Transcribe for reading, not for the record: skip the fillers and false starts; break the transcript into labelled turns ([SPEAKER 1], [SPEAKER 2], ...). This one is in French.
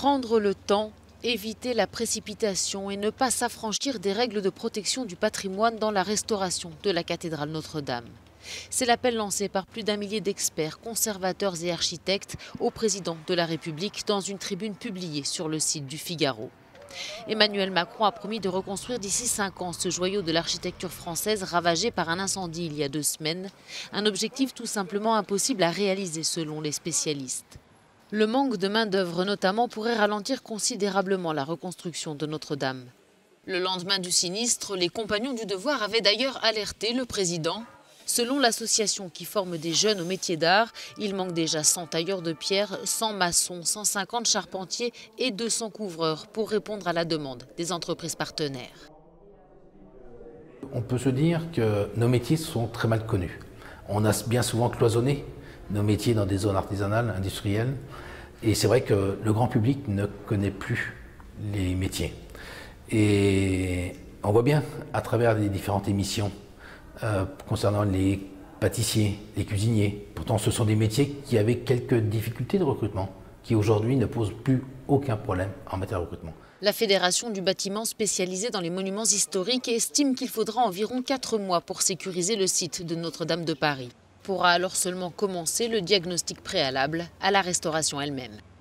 [SPEAKER 1] Prendre le temps, éviter la précipitation et ne pas s'affranchir des règles de protection du patrimoine dans la restauration de la cathédrale Notre-Dame. C'est l'appel lancé par plus d'un millier d'experts, conservateurs et architectes au président de la République dans une tribune publiée sur le site du Figaro. Emmanuel Macron a promis de reconstruire d'ici 5 ans ce joyau de l'architecture française ravagé par un incendie il y a 2 semaines. Un objectif tout simplement impossible à réaliser selon les spécialistes. Le manque de main-d'œuvre notamment pourrait ralentir considérablement la reconstruction de Notre-Dame. Le lendemain du sinistre, les compagnons du devoir avaient d'ailleurs alerté le président. Selon l'association qui forme des jeunes au métier d'art, il manque déjà 100 tailleurs de pierre, 100 maçons, 150 charpentiers et 200 couvreurs pour répondre à la demande des entreprises partenaires.
[SPEAKER 2] On peut se dire que nos métiers sont très mal connus. On a bien souvent cloisonné nos métiers dans des zones artisanales, industrielles. Et c'est vrai que le grand public ne connaît plus les métiers. Et on voit bien à travers les différentes émissions concernant les pâtissiers, les cuisiniers. Pourtant, ce sont des métiers qui avaient quelques difficultés de recrutement, qui aujourd'hui ne posent plus aucun problème en matière de recrutement.
[SPEAKER 1] La Fédération du bâtiment spécialisée dans les monuments historiques estime qu'il faudra environ 4 mois pour sécuriser le site de Notre-Dame de Paris. Pourra alors seulement commencer le diagnostic préalable à la restauration elle-même.